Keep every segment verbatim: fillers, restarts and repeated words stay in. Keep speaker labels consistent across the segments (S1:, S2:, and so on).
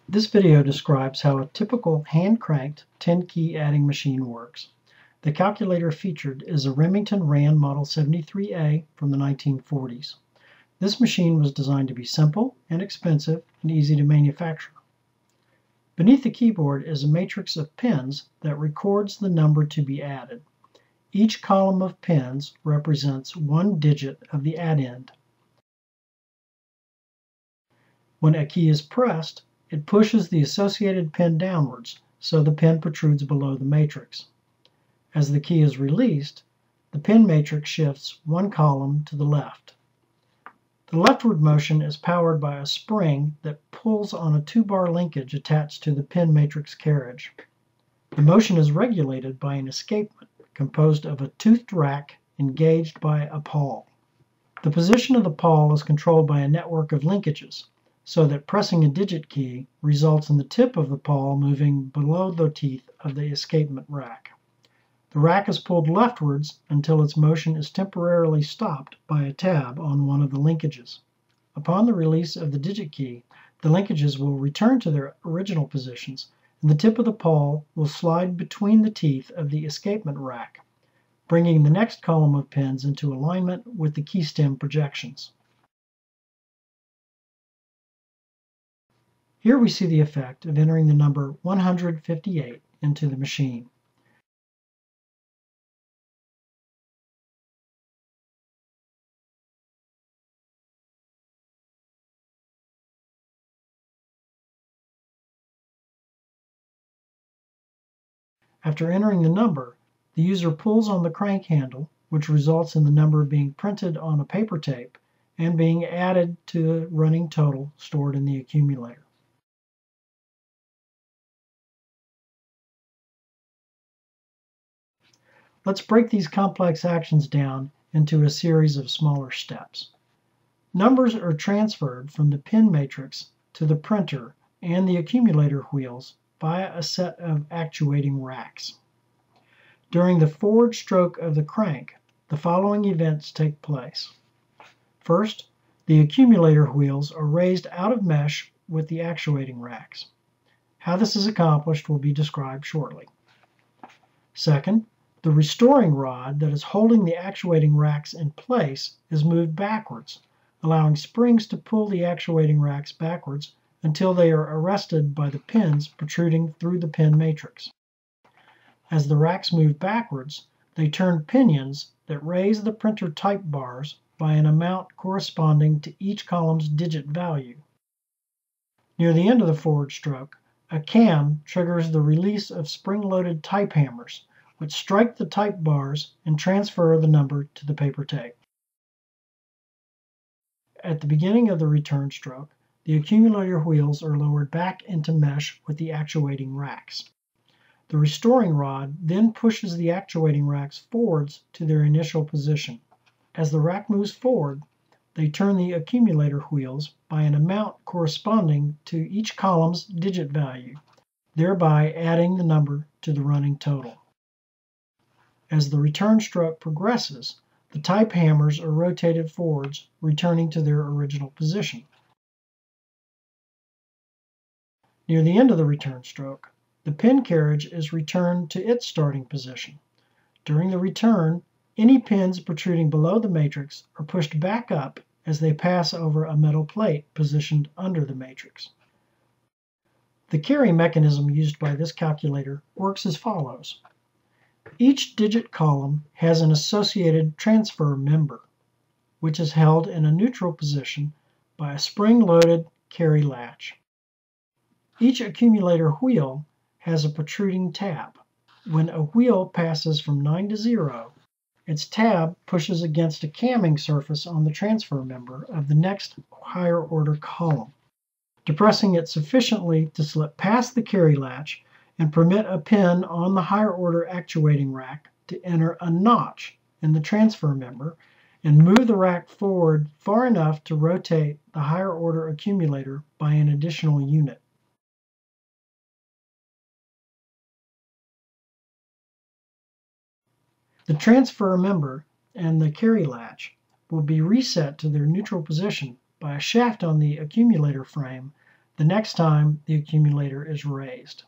S1: This video describes how a typical hand-cranked ten-key adding machine works. The calculator featured is a Remington-Rand Model seventy-three A from the nineteen forties. This machine was designed to be simple, inexpensive, and easy to manufacture. Beneath the keyboard is a matrix of pins that records the number to be added. Each column of pins represents one digit of the add-end. When a key is pressed, it pushes the associated pin downwards, so the pin protrudes below the matrix. As the key is released, the pin matrix shifts one column to the left. The leftward motion is powered by a spring that pulls on a two-bar linkage attached to the pin matrix carriage. The motion is regulated by an escapement composed of a toothed rack engaged by a pawl. The position of the pawl is controlled by a network of linkages, so that pressing a digit key results in the tip of the pawl moving below the teeth of the escapement rack. The rack is pulled leftwards until its motion is temporarily stopped by a tab on one of the linkages. Upon the release of the digit key, the linkages will return to their original positions, and the tip of the pawl will slide between the teeth of the escapement rack, bringing the next column of pins into alignment with the key stem projections. Here we see the effect of entering the number one hundred fifty-eight into the machine. After entering the number, the user pulls on the crank handle, which results in the number being printed on a paper tape and being added to the running total stored in the accumulator. Let's break these complex actions down into a series of smaller steps. Numbers are transferred from the pin matrix to the printer and the accumulator wheels via a set of actuating racks. During the forward stroke of the crank, the following events take place. First, the accumulator wheels are raised out of mesh with the actuating racks. How this is accomplished will be described shortly. Second, the restoring rod that is holding the actuating racks in place is moved backwards, allowing springs to pull the actuating racks backwards until they are arrested by the pins protruding through the pin matrix. As the racks move backwards, they turn pinions that raise the printer type bars by an amount corresponding to each column's digit value. Near the end of the forward stroke, a cam triggers the release of spring-loaded type hammers, which strike the type bars and transfer the number to the paper tape. At the beginning of the return stroke, the accumulator wheels are lowered back into mesh with the actuating racks. The restoring rod then pushes the actuating racks forwards to their initial position. As the rack moves forward, they turn the accumulator wheels by an amount corresponding to each column's digit value, thereby adding the number to the running total. As the return stroke progresses, the type hammers are rotated forwards, returning to their original position. Near the end of the return stroke, the pin carriage is returned to its starting position. During the return, any pins protruding below the matrix are pushed back up as they pass over a metal plate positioned under the matrix. The carry mechanism used by this calculator works as follows. Each digit column has an associated transfer member, which is held in a neutral position by a spring-loaded carry latch. Each accumulator wheel has a protruding tab. When a wheel passes from nine to zero, its tab pushes against a camming surface on the transfer member of the next higher order column, depressing it sufficiently to slip past the carry latch and permit a pin on the higher order actuating rack to enter a notch in the transfer member and move the rack forward far enough to rotate the higher order accumulator by an additional unit. The transfer member and the carry latch will be reset to their neutral position by a shaft on the accumulator frame the next time the accumulator is raised.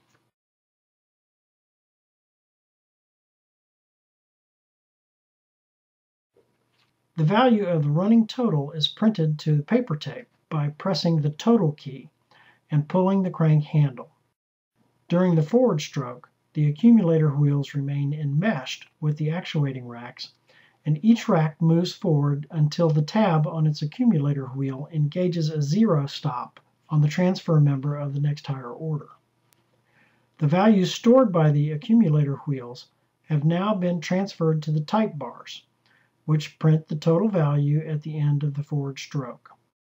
S1: The value of the running total is printed to the paper tape by pressing the total key and pulling the crank handle. During the forward stroke, the accumulator wheels remain enmeshed with the actuating racks, and each rack moves forward until the tab on its accumulator wheel engages a zero stop on the transfer member of the next higher order. The values stored by the accumulator wheels have now been transferred to the type bars, which print the total value at the end of the forward stroke.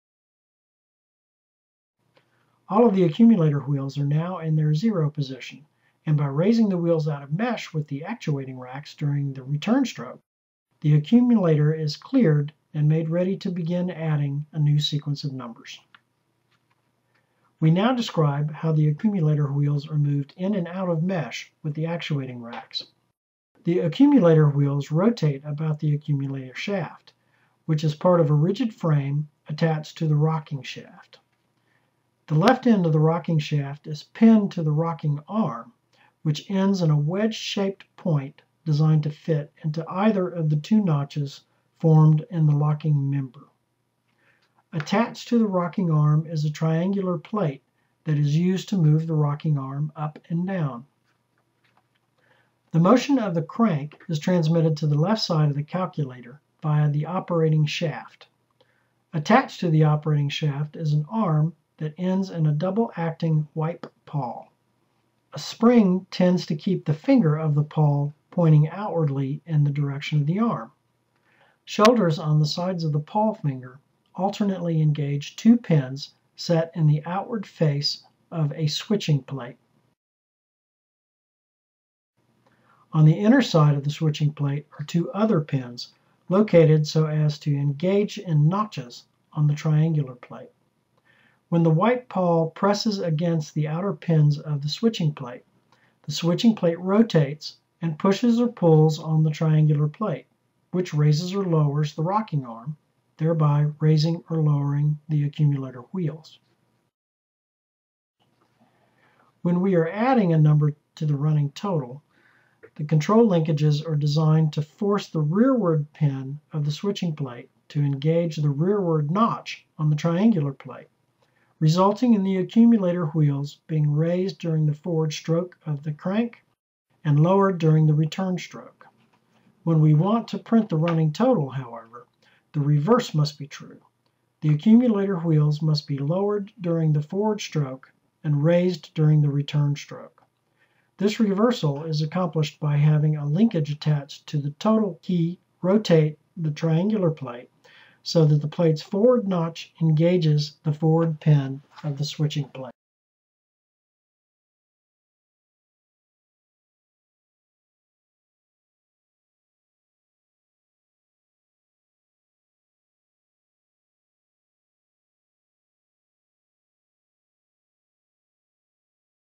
S1: All of the accumulator wheels are now in their zero position, and by raising the wheels out of mesh with the actuating racks during the return stroke, the accumulator is cleared and made ready to begin adding a new sequence of numbers. We now describe how the accumulator wheels are moved in and out of mesh with the actuating racks. The accumulator wheels rotate about the accumulator shaft, which is part of a rigid frame attached to the rocking shaft. The left end of the rocking shaft is pinned to the rocking arm, which ends in a wedge-shaped point designed to fit into either of the two notches formed in the locking member. Attached to the rocking arm is a triangular plate that is used to move the rocking arm up and down. The motion of the crank is transmitted to the left side of the calculator via the operating shaft. Attached to the operating shaft is an arm that ends in a double-acting wipe pawl. A spring tends to keep the finger of the pawl pointing outwardly in the direction of the arm. Shoulders on the sides of the pawl finger alternately engage two pins set in the outward face of a switching plate. On the inner side of the switching plate are two other pins located so as to engage in notches on the triangular plate. When the white pawl presses against the outer pins of the switching plate, the switching plate rotates and pushes or pulls on the triangular plate, which raises or lowers the rocking arm, thereby raising or lowering the accumulator wheels. When we are adding a number to the running total, the control linkages are designed to force the rearward pin of the switching plate to engage the rearward notch on the triangular plate, resulting in the accumulator wheels being raised during the forward stroke of the crank and lowered during the return stroke. When we want to print the running total, however, the reverse must be true. The accumulator wheels must be lowered during the forward stroke and raised during the return stroke. This reversal is accomplished by having a linkage attached to the total key rotate the triangular plate so that the plate's forward notch engages the forward pin of the switching plate.